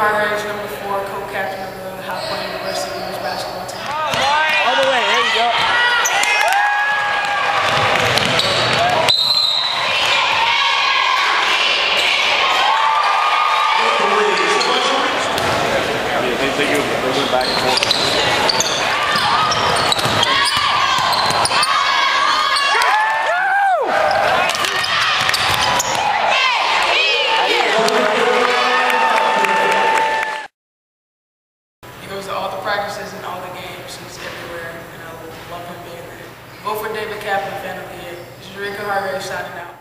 Hargraves, number 4, co-captain of the Kaplan University women's basketball team. All the way, there you go. They went back and forth. He goes to all the practices and all the games. He's everywhere, and I love him being there. Vote for David Kaplan, fan of the year. Jurica Hargraves signing out.